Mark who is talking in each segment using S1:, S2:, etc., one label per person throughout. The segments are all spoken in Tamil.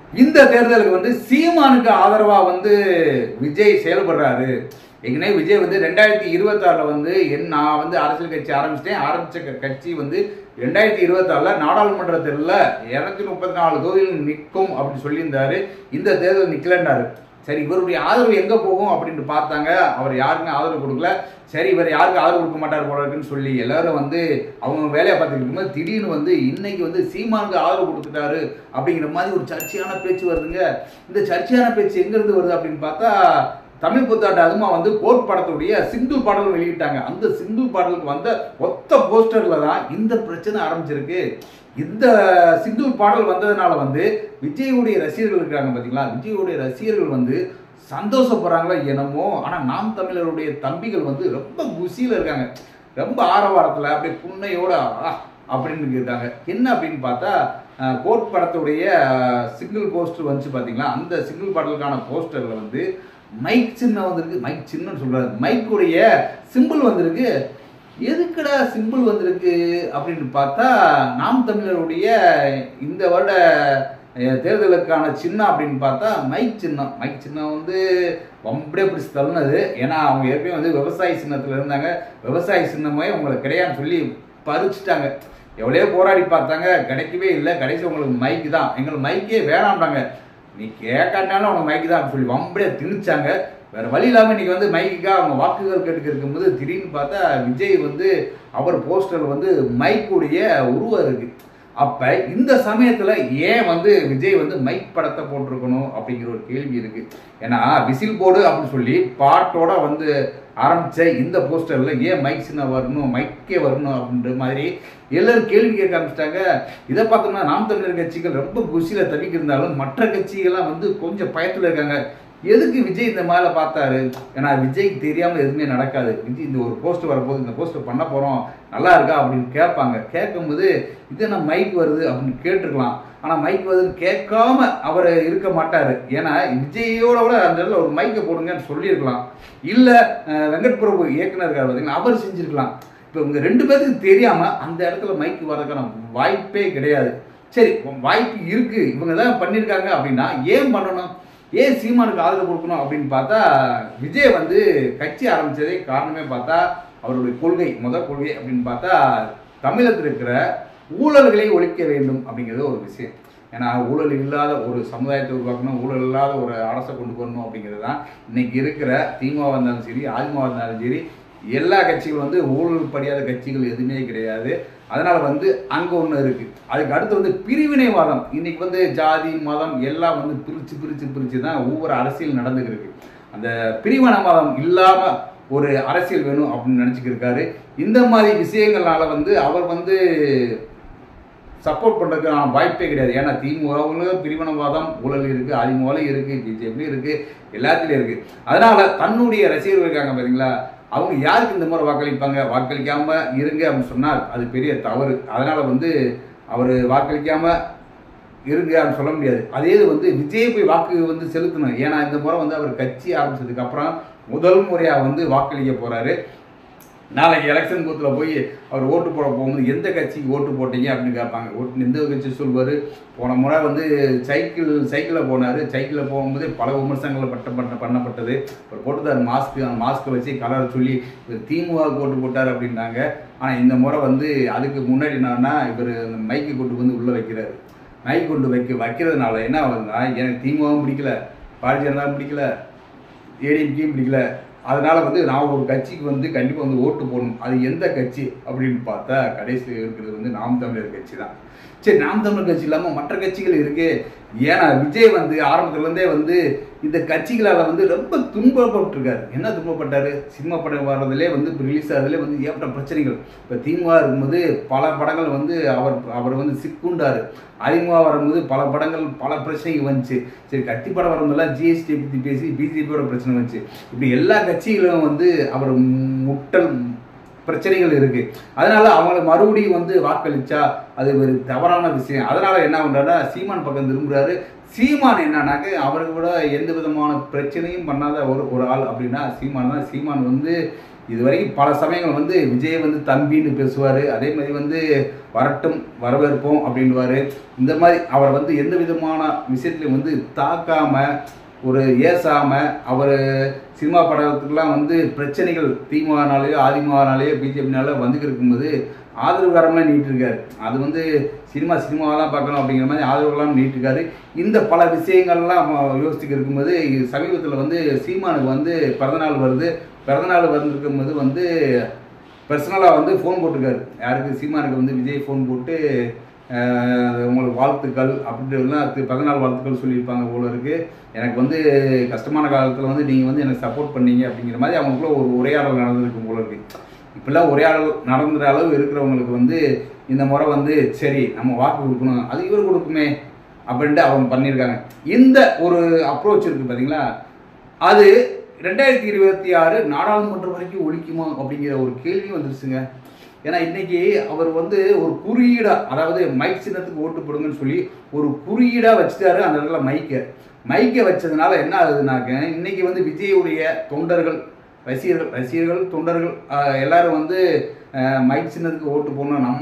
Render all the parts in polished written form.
S1: இந்த தேர்தலுக்கு வந்து சீமானுக்கு ஆதரவா வந்து விஜய் செயல்படுறாரு. ஏற்கனவே விஜய் வந்து 2026 வந்து நான் வந்து அரசியல் கட்சி ஆரம்பிச்ச கட்சி வந்து 2026 நாடாளுமன்ற தேர்தலில் 234 தொகுதிகள் நிற்கும் அப்படின்னு சொல்லியிருந்தாரு. இந்த தேர்தல் நிக்கலன்னாரு. சரி, இவருடைய ஆதரவு எங்க போகும் அப்படின்னு பார்த்தாங்க. அவர் யாருமே ஆதரவு கொடுக்கல. சரி, இவர் யாருக்கு ஆதரவு கொடுக்க மாட்டார் போல இருக்குன்னு சொல்லி எல்லாரும் வந்து அவங்க வேலையை பார்த்துட்டு இருக்கும்போது திடீர்னு வந்து இன்னைக்கு வந்து சீமானுக்கு ஆதரவு கொடுத்துட்டாரு அப்படிங்கிற மாதிரி ஒரு சர்ச்சையான பேச்சு வருதுங்க. இந்த சர்ச்சையான பேச்சு எங்கிருந்து வருது அப்படின்னு பார்த்தா, தமிழ் புத்தாண்டு அதுமா வந்து கோட் படத்துடைய சிங்கிள் பாடல் வெளியிட்டாங்க. அந்த சிங்கிள் பாடலுக்கு வந்த ஒத்த போஸ்டர்ல தான் இந்த பிரச்சனை ஆரம்பிச்சிருக்கு. இந்த சிங்கிள் பாடல் வந்ததுனால வந்து விஜயுடைய ரசிகர்கள் இருக்காங்க பார்த்தீங்களா, விஜயுடைய ரசிகர்கள் வந்து சந்தோஷப்படுறாங்களா என்னமோ. ஆனால் நாம் தமிழருடைய தம்பிகள் வந்து ரொம்ப குசியில் இருக்காங்க, ரொம்ப ஆரவாரத்தில் அப்படியே புண்ணையோட அப்படின்னு இருக்காங்க. என்ன அப்படின்னு பார்த்தா, கோட் படத்துடைய சிங்கிள் போஸ்டர் வந்துச்சு பார்த்தீங்களா, அந்த சிங்கிள் பாடலுக்கான போஸ்டரில் வந்து மைக் சின்னம் வந்திருக்கு. மைக் சின்னம்னு சொல்றாரு, மைக்குடைய சிம்பிள் வந்திருக்கு. எதுக்குடா சிம்பிள் வந்திருக்கு அப்படின்னு பார்த்தா, நாம் தமிழருடைய இந்த வருட தேர்தலுக்கான சின்னம் அப்படின்னு பார்த்தா மைக் சின்னம். மைக் சின்னம் வந்து அப்படியே பிடிச்சி தள்ளினது. ஏன்னா அவங்க ஏற்கனவே வந்து விவசாய சின்னத்தில் இருந்தாங்க. விவசாய சின்னமே உங்களுக்கு கிடையாதுன்னு சொல்லி பறிச்சுட்டாங்க. எவ்வளோ போராடி பார்த்தாங்க, கிடைக்கவே இல்லை. கடைசி உங்களுக்கு மைக்கு தான், எங்களுக்கு மைக்கே வேணாம்டாங்க. நீ கேட்காட்டாலும் அவங்க மைக்கு தான் சொல்லி வம்படியே திணிச்சாங்க. வேற வழி இல்லாமல் இன்னைக்கு வந்து மைக்குக்காக அவங்க வாக்குகள் கேட்டுக்க இருக்கும்போது திடீர்னு பார்த்தா விஜய் வந்து அவர் போஸ்டர் வந்து மைக்குடைய உருவம் இருக்கு. அப்ப இந்த சமயத்துல ஏன் வந்து விஜய் வந்து மைக் படத்தை போட்டிருக்கணும் அப்படிங்கிற ஒரு கேள்வி இருக்கு. ஏன்னா விசில் போடு அப்படின்னு சொல்லி பாட்டோட வந்து ஆரம்பிச்ச இந்த போஸ்டர்ல ஏன் மைக் சின்ன வரணும், மைக்கே வரணும் அப்படின்ற மாதிரி எல்லாரும் கேள்வி கேட்க ஆரம்பிச்சிட்டாங்க. இதை பார்த்தோம்னா நாம் தமிழர் கட்சிகள் ரொம்ப குசியில தவிக்க இருந்தாலும் மற்ற கட்சிகள்லாம் வந்து கொஞ்சம் பயத்துல இருக்காங்க. எதுக்கு விஜய் இந்த மாதிரி பார்த்தாரு? ஏன்னா விஜய்க்கு தெரியாமல் எதுவுமே நடக்காது. விஜய் இந்த ஒரு போஸ்ட் வரப்போது, இந்த போஸ்ட் பண்ண போகிறோம், நல்லா இருக்கா அப்படின்னு கேட்பாங்க. கேட்கும்போது இது என்ன மைக் வருது அப்படின்னு கேட்டுருக்கலாம். ஆனால் மைக் வருதுன்னு கேட்காம அவர் இருக்க மாட்டார். ஏன்னா விஜயோட கூட அந்த இடத்துல ஒரு மைக்கை போடுங்கன்னு சொல்லியிருக்கலாம். இல்லை வெங்கட் பிரபு இயக்குனர் இருக்கார் பார்த்தீங்கன்னா, அவர் செஞ்சுருக்கலாம். இப்போ இவங்க 2 பேருக்கு தெரியாமல் அந்த இடத்துல மைக்கு வரதுக்கான வாய்ப்பே கிடையாது. சரி, வாய்ப்பு இருக்குது, இவங்க தான் பண்ணியிருக்காங்க அப்படின்னா ஏன் பண்ணணும்? ஏன் சீமானுக்கு ஆதரவு கொடுக்கணும் அப்படின்னு பார்த்தா, விஜய் வந்து கட்சி ஆரம்பித்ததே காரணமே பார்த்தா அவருடைய முதல் கொள்கை அப்படின்னு பார்த்தா தமிழகத்தில் இருக்கிற ஊழல்களை ஒழிக்க வேண்டும் அப்படிங்கிறது ஒரு விஷயம். ஏன்னா ஊழல் இல்லாத ஒரு சமுதாயத்தை உருவாக்கணும், ஊழல் இல்லாத ஒரு அரசை கொண்டு வரணும் அப்படிங்கிறது தான் இன்னைக்கு இருக்கிற திமுக இருந்தாலும் சரி, அதிமுக இருந்தாலும் சரி, எல்லா கட்சிகளும் வந்து ஊழல் படியாத கட்சிகள் எதுவுமே கிடையாது. அதனால வந்து அங்கே ஒன்று இருக்கு. அதுக்கு அடுத்து வந்து பிரிவினைவாதம். இன்னைக்கு வந்து ஜாதி மதம் எல்லாம் வந்து பிரித்து தான் ஒவ்வொரு அரசியல் நடந்துகிட்டு இருக்கு. அந்த பிரிவினைவாதம் இல்லாம ஒரு அரசியல் வேணும் அப்படின்னு நினைச்சுக்கிட்டு இருக்காரு. இந்த மாதிரி விஷயங்கள்னால வந்து அவர் வந்து சப்போர்ட் பண்ணுறதுக்கான வாய்ப்பே கிடையாது. ஏன்னா திமுகவுல பிரிவினைவாதம் ஊழல் இருக்கு, அதிமுகலையும் இருக்கு, பிஜேபியும் இருக்கு, எல்லாத்துலேயும் இருக்கு. அதனால தன்னுடைய ரசிகர்கள் இருக்காங்க பார்த்தீங்களா, அவங்க யாருக்கு இந்த முறை வாக்களிப்பாங்க? வாக்களிக்காம இருங்க அப்படின்னு சொன்னால் அது பெரிய தவறு. அதனால வந்து அவர் வாக்களிக்காம இருங்க அப்படின்னு சொல்ல முடியாது. அதே வந்து விஜய் போய் வாக்கு வந்து செலுத்தணும். ஏன்னா இந்த முறை வந்து அவர் கட்சி ஆரம்பிச்சதுக்கு அப்புறம் முதல் முறையாக வந்து வாக்களிக்க போறாரு. நாளைக்கு எலெக்ஷன் பூத்தில் போய் அவர் ஓட்டு போட போகும்போது எந்த கட்சிக்கு ஓட்டு போட்டீங்க அப்படின்னு கேட்பாங்க. ஓட்டு எந்த கட்சி சொல்வார். போன முறை வந்து சைக்கிளில் போனார். சைக்கிளில் போகும்போது பல விமர்சனங்கள் பண்ணப்பட்டது. அவர் போட்டுதார் மாஸ்க்கு, அந்த மாஸ்க்கை வச்சு கலர் சொல்லி திமுக ஓட்டு போட்டார் அப்படின்னாங்க. ஆனால் இந்த முறை வந்து அதுக்கு முன்னாடி என்னன்னா, இவர் அந்த மைக்கு கொண்டு வந்து உள்ளே வைக்கிறாரு. மைக் கொண்டு வைக்கிறதுனால என்ன ஆகுதுன்னா, எனக்கு திமுகவும் பிடிக்கல, பாரதிய ஜனதாவும் பிடிக்கல, ஏடிஎம்கேயும் பிடிக்கல. அதனால வந்து நான் ஒரு கட்சிக்கு வந்து கண்டிப்பாக வந்து ஓட்டு போடணும். அது எந்த கட்சி அப்படின்னு பார்த்தா கடைசி இருக்கிறது வந்து நாம் தமிழர் கட்சி தான். சரி, நாம் தமிழர் கட்சி இல்லாமல் மற்ற கட்சிகள் இருக்கு. ஏன்னா விஜய் வந்து ஆரம்பத்துலேருந்தே வந்து இந்த கட்சிகளால் வந்து ரொம்ப துன்பப்பட்டிருக்காரு. என்ன துன்பப்பட்டார்? சினிமா படம் வர்றதுலே வந்து இப்போ ரிலீஸ் ஆகிறதுலே வந்து ஏற்பட்ட பிரச்சனைகள். இப்போ திமுக இருக்கும்போது பல படங்கள் வந்து அவர் வந்து சிக்குண்டார். அதிமுக வரும்போது பல படங்கள் பல பிரச்சனைகள் வந்துச்சு. சரி, கட்சி படம் வரும்போதெல்லாம் ஜிஎஸ்டி பற்றி பேசி பிஜேபியோட பிரச்சனை வந்துச்சு. இப்படி எல்லா கட்சிகளும் வந்து அவர் முட்டல் பிரச்சனைகள் இருக்கு. அதனால அவங்களை மறுபடியும் வந்து வாக்களிச்சா அது ஒரு தவறான விஷயம். அதனால என்ன பண்றாருன்னா, சீமான் பக்கம் திரும்புறாரு. சீமான் என்னன்னாக்க அவருக்கு கூட எந்த விதமான பிரச்சனையும் பண்ணாத ஒரு ஆள் அப்படின்னா சீமான் தான். சீமான் வந்து இது வரைக்கும் பல சமயங்கள் வந்து விஜய் வந்து தம்பின்னு பேசுவார், அதே மாதிரி வந்து வரட்டும் வரவேற்போம் அப்படின்வார். இந்த மாதிரி அவரை வந்து எந்த விதமான விஷயத்துலையும் வந்து தாக்காமல் ஒரு ஏசாமல் அவர் சினிமா படத்துக்கெலாம் வந்து பிரச்சனைகள் திமுகனாலேயோ அதிமுகனாலேயோ பிஜேபினால வந்துட்டு இருக்கும்போது ஆதரவுகாரம்லாம் நீட்டிருக்காரு. அது வந்து சினிமாவெல்லாம் பார்க்கணும் அப்படிங்கிற மாதிரி ஆதரவுகளாம் நீட்டிருக்காரு. இந்த பல விஷயங்கள்லாம் யோசிச்சுட்டு இருக்கும்போது சமீபத்தில் வந்து சீமானுக்கு வந்து பிறந்தநாள் வருது. பிறந்தநாள் வந்திருக்கும்போது வந்து பர்சனலாக வந்து ஃபோன் போட்டிருக்காரு. யாருக்கு? சீமானுக்கு வந்து விஜய் ஃபோன் போட்டு உங்களுக்கு வாழ்த்துக்கள் அப்படின்றதுலாம் பிறந்தநாள் வாழ்த்துக்கள் சொல்லியிருப்பாங்க போல இருக்குது. எனக்கு வந்து கஷ்டமான காலத்தில் வந்து நீங்கள் வந்து எனக்கு சப்போர்ட் பண்ணீங்க அப்படிங்கிற மாதிரி அவங்களுக்குள்ள ஒரு உரையாடல் நடந்திருக்கும் போல இருக்குது. இப்படிலாம் உரையாடல் நடந்துற அளவு இருக்கிறவங்களுக்கு வந்து இந்த முறை வந்து சரி நம்ம வாக்கு கொடுக்கணும், அது இவர் கொடுக்குமே அப்படின்ட்டு அவங்க பண்ணியிருக்காங்க. இந்த ஒரு அப்ரோச் இருக்குது பார்த்தீங்களா, அது 2026 நாடாளுமன்றம் வரைக்கும் ஒழிக்குமா அப்படிங்கிற ஒரு கேள்வி வந்துருச்சுங்க. ஏன்னா இன்னைக்கு அவர் வந்து ஒரு குறியீடாக, அதாவது மைக் சின்னத்துக்கு ஓட்டு போடுங்கன்னு சொல்லி ஒரு குறியீடாக வச்சுட்டாரு அந்த இடத்துல மைக்கை வச்சதுனால என்ன ஆகுதுனாக்க, இன்னைக்கு வந்து விஜயுடைய தொண்டர்கள், ரசிகர்கள் தொண்டர்கள் எல்லாரும் வந்து மைக் சின்னத்துக்கு ஓட்டு போடணும், நம்ம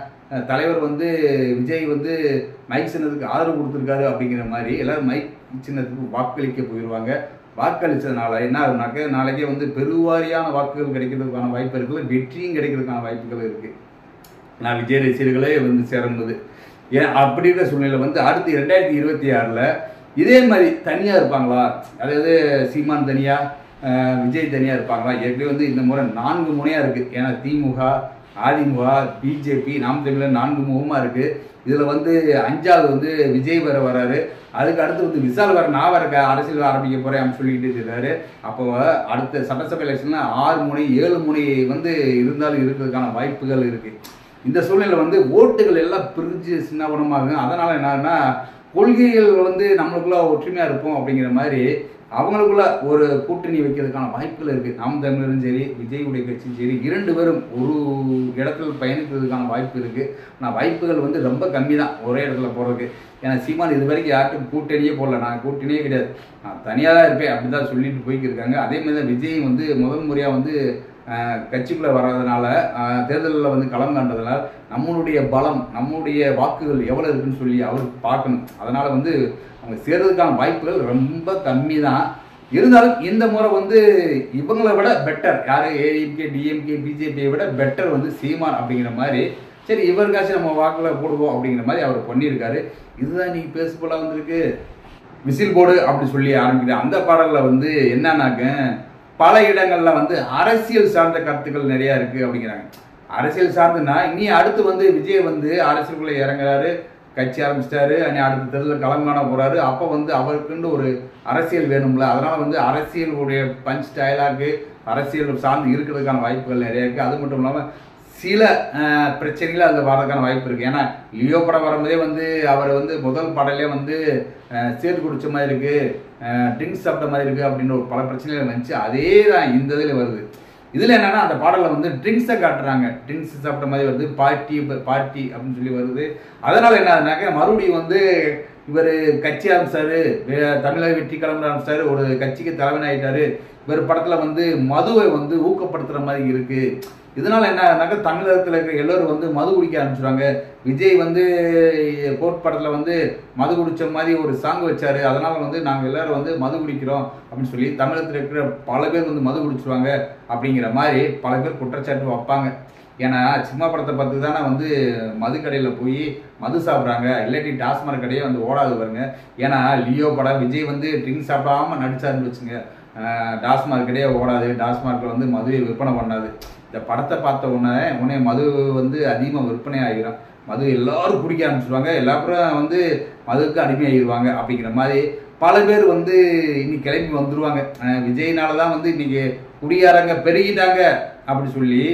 S1: தலைவர் வந்து விஜய் வந்து மைக் சின்னத்துக்கு ஆதரவு கொடுத்துருக்காரு அப்படிங்கிற மாதிரி எல்லாரும் மைக் சின்னத்துக்கு வாக்களிக்க போயிடுவாங்க. வாக்களித்ததுனால என்ன ஆகுனாக்க, நாளைக்கே வந்து பெருவாரியான வாக்குகள் கிடைக்கிறதுக்கான வாய்ப்பு இருக்குது, வெற்றியும் கிடைக்கிறதுக்கான வாய்ப்புகள் இருக்குது. நான் விஜய் ரசிகர்களே வந்து சேரும்போது ஏன் அப்படின்ற சூழ்நிலை வந்து அடுத்து 2026 இதே மாதிரி தனியாக இருப்பாங்களா, அதாவது சீமான் தனியாக விஜய் தனியாக இருப்பாங்களா? ஏற்கனவே வந்து இந்த முறை 4 முனையாக இருக்குது. ஏன்னா திமுக, அதிமுக, பிஜேபி, நாம் தமிழர் 4 முகமாக இருக்குது. இதில் வந்து 5வது வந்து விஜய் வராரு. அதுக்கு அடுத்து வந்து விசால் நான் வர அரசியல் ஆரம்பிக்க போகிறேன் அப்படின்னு சொல்லிக்கிட்டு இருக்காரு. அப்போ அடுத்த சட்டசபை எலெக்ஷனில் 6 முனை 7 முனை வந்து இருந்தாலும் இருக்கிறதுக்கான வாய்ப்புகள் இருக்குது. இந்த சூழ்நிலை வந்து ஓட்டுகள் எல்லாம் பிரிஞ்சு சின்னவனமாகும். அதனால் என்னன்னா, கொள்கைகள் வந்து நம்மளுக்குள்ள ஒற்றுமையாக இருப்போம் அப்படிங்கிற மாதிரி அவங்களுக்குள்ள ஒரு கூட்டணி வைக்கிறதுக்கான வாய்ப்புகள் இருக்குது. நாம் தமிழரும் சரி, விஜயுடைய கட்சியும் சரி, 2 பேரும் ஒரு இடத்துல பயணிக்கிறதுக்கான வாய்ப்பு இருக்குது. ஆனால் வாய்ப்புகள் வந்து ரொம்ப கம்மி தான் ஒரே இடத்துல போகிறதுக்கு. ஏன்னா சீமான் இது வரைக்கும் யாருக்கும் கூட்டணியே போடல, நான் கூட்டணியே கிடையாது, நான் தனியாக தான் இருப்பேன் அப்படி தான் சொல்லிட்டு போய்க்கிருக்காங்க. அதே மாதிரி தான் விஜய் வந்து முதல் முறையாக வந்து கட்சிக்குள்ளே வர்றதுனால, தேர்தலில் வந்து களம் காண்றதுனால நம்மளுடைய பலம், நம்மளுடைய வாக்குகள் எவ்வளோ இருக்குன்னு சொல்லி அவர் பார்க்கணும். அதனால் வந்து அவங்க சேர்றதுக்கான வாய்ப்புகள் ரொம்ப கம்மி தான். இருந்தாலும் இந்த முறை வந்து இவங்களை விட பெட்டர் யார், ஏடிஎம்கே, டிஎம்கே, பிஜேபியை விட பெட்டர் வந்து சீமான் அப்படிங்கிற மாதிரி, சரி இவருக்காச்சும் நம்ம வாக்கில் போடுவோம் அப்படிங்கிற மாதிரி அவர் பண்ணியிருக்காரு. இதுதான் நீங்கள் பேச போல வந்திருக்கு. விசில் போர்டு அப்படி சொல்லி ஆரம்பிக்குது. அந்த பாடலில் வந்து என்னன்னாக்க, பல இடங்களில் வந்து அரசியல் சார்ந்த கருத்துக்கள் நிறையா இருக்குது அப்படிங்கிறாங்க. அரசியல் சார்ந்துன்னா இனி அடுத்து வந்து விஜய் வந்து அரசியலுக்குள்ளே இறங்குறாரு, கட்சி ஆரம்பிச்சிட்டாரு, அடுத்த தேர்தலில் களம் காண போகிறாரு. அப்போ வந்து அவருக்குன்னு ஒரு அரசியல் வேணும்ல, அதனால் வந்து அரசியலுடைய பஞ்ச் டயலாக்கு அரசியல் சார்ந்து இருக்கிறதுக்கான வாய்ப்புகள் நிறையா இருக்குது. அது மட்டும் இல்லாமல் சில பிரச்சனைகள் அதில் வரதுக்கான வாய்ப்பு இருக்குது. ஏன்னா லியோ படம் வரும்போதே வந்து அவர் வந்து முதல் பாடலே வந்து சேர்த்து குடிச்ச மாதிரி இருக்குது, ட்ரிங்க்ஸ் சாப்பிட்ட மாதிரி இருக்குது அப்படின்னு ஒரு பல பிரச்சனைகள் வந்துச்சு. அதே தான் இந்த இதில் வருது. இதில் என்னென்னா, அந்த பாடலில் வந்து ட்ரிங்க்ஸை காட்டுறாங்க, ட்ரிங்க்ஸ் சாப்பிட்ட மாதிரி வருது, பார்ட்டி அப்படின்னு சொல்லி வருது. அதனால் என்ன ஆகுதுனாக்க, மறுபடியும் வந்து இவர் கட்சி ஆரம்பிச்சாரு, தமிழக வெற்றி கிளம்ப ஆரம்பிச்சாரு, ஒரு கட்சிக்கு தலைவன் ஆகிட்டாரு. இவர் படத்தில் வந்து மதுவை வந்து ஊக்கப்படுத்துகிற மாதிரி இருக்குது. இதனால் என்ன ஆகுதுனாக்கா, தமிழகத்தில் இருக்கிற எல்லோரும் வந்து மது குடிக்க ஆரம்பிச்சுருவாங்க. விஜய் வந்து கோட் படத்தில் வந்து மது குடித்த மாதிரி ஒரு சாங் வச்சார், அதனால் வந்து நாங்கள் எல்லோரும் வந்து மது குடிக்கிறோம் அப்படின்னு சொல்லி தமிழகத்தில் இருக்கிற பல பேர் வந்து மது குடிச்சிருவாங்க அப்படிங்கிற மாதிரி பல பேர் குற்றச்சாட்டு வைப்பாங்க. ஏன்னா சினிமா படத்தை பார்த்து தானே வந்து மது கடையில் போய் மது சாப்பிட்றாங்க, இல்லாட்டி டாஸ்மாக் கடையே வந்து ஓடாது பாருங்க. ஏன்னா லியோ படம் விஜய் வந்து ட்ரிங்க்ஸ் சாப்பிடாமல் நடிச்சாருன்னு வச்சுங்க, டாஸ்மாக் கடையே ஓடாது, டாஸ்மார்க்கில் வந்து மதுவை விற்பனை பண்ணாது. இந்த படத்தை பார்த்த உடனே மது வந்து அதிகமாக விற்பனை ஆகிடும், மது எல்லோரும் குடிக்க ஆரம்பிச்சிடுவாங்க, எல்லாரும் வந்து மதுவுக்கு அடிமையாகிடுவாங்க அப்படிங்கிற மாதிரி பல பேர் வந்து இன்னைக்கு கிளம்பி வந்துடுவாங்க. விஜய்னால தான் வந்து இன்னைக்கு குடியாரங்க பெருகிட்டாங்க அப்படி சொல்லி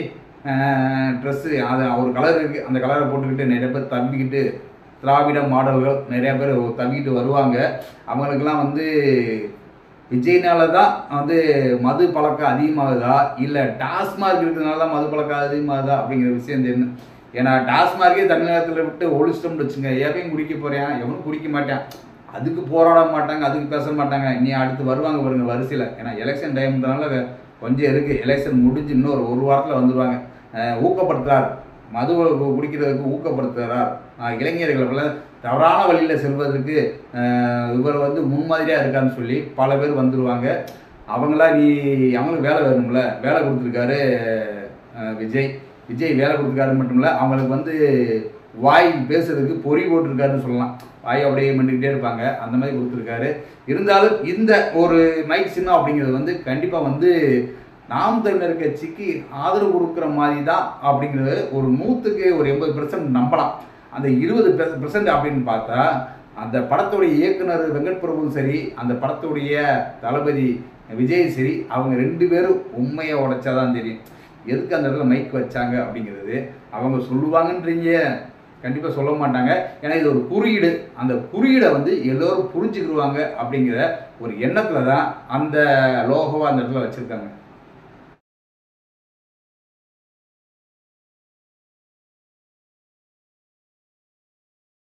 S1: ட்ரெஸ்ஸு அது ஒரு கலர் இருக்குது, அந்த கலரை போட்டுக்கிட்டு நிறைய பேர் தம்பிக்கிட்டு திராவிட மாடல்கள் நிறையா பேர் தம்பிக்கிட்டு வருவாங்க. அவங்களுக்கெல்லாம் வந்து விஜய்னால தான் வந்து மது பழக்கம் அதிகமாகுதா, இல்லை டாஸ்மார்க் இருக்கிறதுனால தான் மது பழக்கம் அதிகமாகுதா அப்படிங்கிற விஷயம் தெரியும். ஏன்னா டாஸ்மார்க்கே தமிழகத்தில் விட்டு ஒழிச்சிட்டோம்னு வச்சுங்க, எவன் குடிக்க போகிறேன், எவனும் குடிக்க மாட்டேன், அதுக்கு போராட மாட்டாங்க, அதுக்கு பேச மாட்டாங்க. இனி அடுத்து வருவாங்க பாருங்க வரிசையில். ஏன்னா எலெக்ஷன் டைம்னால கொஞ்சம் இருக்குது, எலெக்ஷன் முடிஞ்சு இன்னொரு ஒரு வாரத்தில் வந்துடுவாங்க. ஊக்கப்படுத்துகிறார், மது குடிக்கிறதுக்கு ஊக்கப்படுத்துகிறார், இளைஞர்களை தவறான வழியில் செல்வதற்கு இவர் வந்து முன்மாதிரியாக இருக்கான்னு சொல்லி பல பேர் வந்துடுவாங்க. அவங்களுக்கு வேலை வேணும்ல, வேலை கொடுத்துருக்காரு விஜய் வேலை கொடுத்துருக்காரு மட்டும் இல்லை, அவங்களுக்கு வந்து வாய் பேசுறதுக்கு பொறி போட்டிருக்காருன்னு சொல்லலாம். வாய் அப்படியே பண்ணிக்கிட்டே இருப்பாங்க, அந்த மாதிரி கொடுத்துருக்காரு. இருந்தாலும் இந்த ஒரு மைக் சின்னம் அப்படிங்கிறது வந்து கண்டிப்பாக வந்து நாம் தமிழர் கட்சிக்கு ஆதரவு கொடுக்குற மாதிரி தான் அப்படிங்கிறது ஒரு 100க்கு ஒரு 80% நம்பலாம். அந்த 20% அப்படின்னு பார்த்தா அந்த படத்துடைய இயக்குனர் வெங்கட் பிரபுவும் சரி, அந்த படத்துடைய தளபதி விஜய் சரி, அவங்க 2 பேரும் உண்மையை உடைச்சாதான் தெரியும் எதுக்கு அந்த இடத்துல மைக் வச்சாங்க அப்படிங்கிறது. அவங்க சொல்லுவாங்கன்றீங்க, கண்டிப்பாக சொல்ல மாட்டாங்க. ஏன்னா இது ஒரு குறியீடு, அந்த குறியீடை வந்து எல்லோரும் புரிஞ்சுக்கிடுவாங்க அப்படிங்கிற ஒரு எண்ணத்தில் தான் அந்த லோகோவை அந்த இடத்துல வச்சுருக்காங்க.